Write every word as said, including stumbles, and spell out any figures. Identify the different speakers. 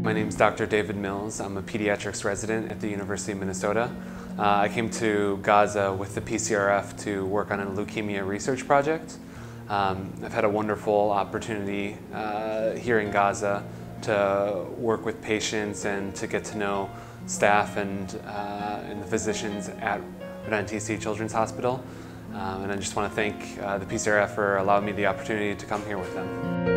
Speaker 1: My name is Doctor David Mills. I'm a pediatrics resident at the University of Minnesota. Uh, I came to Gaza with the P C R F to work on a leukemia research project. Um, I've had a wonderful opportunity uh, here in Gaza to work with patients and to get to know staff and, uh, and the physicians at N T C Children's Hospital. Um, and I just want to thank uh, the P C R F for allowing me the opportunity to come here with them.